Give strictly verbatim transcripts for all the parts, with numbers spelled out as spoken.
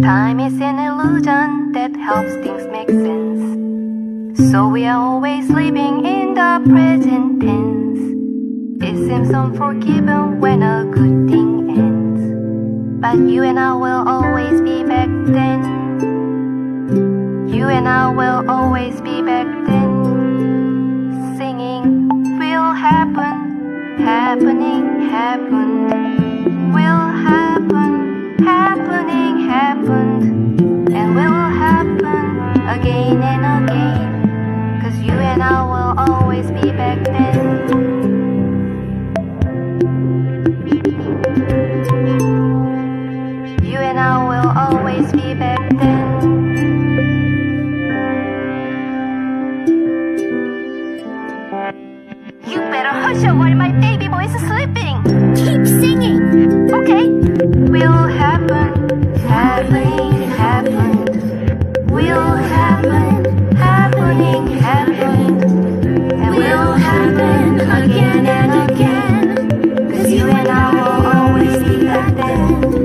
Time is an illusion that helps things make sense. So we are always living in the present tense. It seems unforgiving when a good thing ends, but you and I will always be back then. You and I will always be back then. Singing will happen, happening, happen. Will happen, happening, happened. And will happen again and again. Cause you and I will always be back then. You and I will always be back then. You better hush up while my baby boy is sleeping. Keep singing. Okay. Will happen, happening, happened. Will happen, happening, happened. And will happen again and again. Cause you and I will always be back then.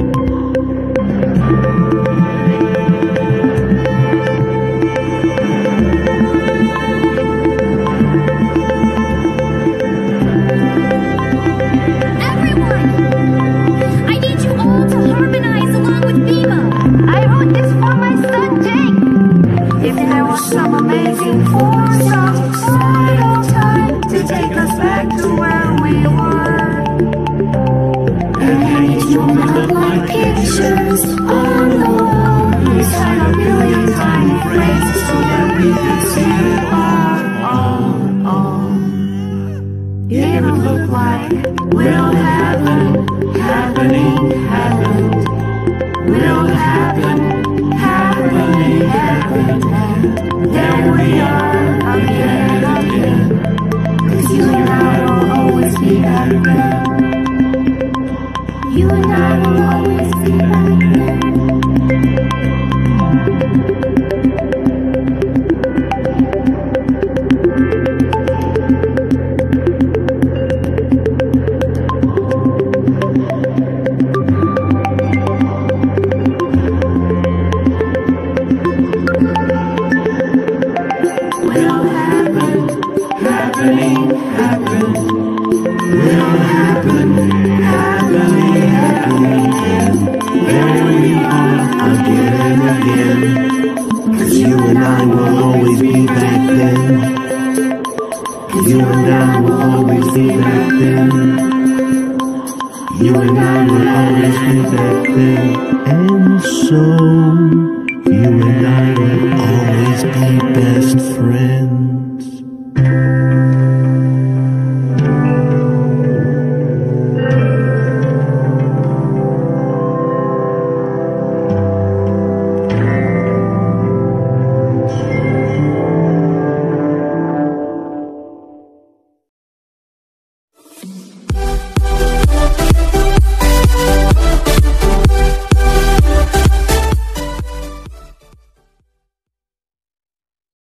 Some amazing force outside of time to take us back to where we were. And hanging from up like pictures on the wall, inside a billion tiny phrases so that we can see it all, all, all. It'll look like will happen, happening, happened. Will happen, happening, happened. There we are, again and again. Cause you and I will always be back then. You and I will always be back then. Happening, happen. Will happen, happening, happening. There we are, again and again. Cause you and I will always be back then. Cause you and I will always be back then. You and I will always be back then. And so, you and I will always be best friends.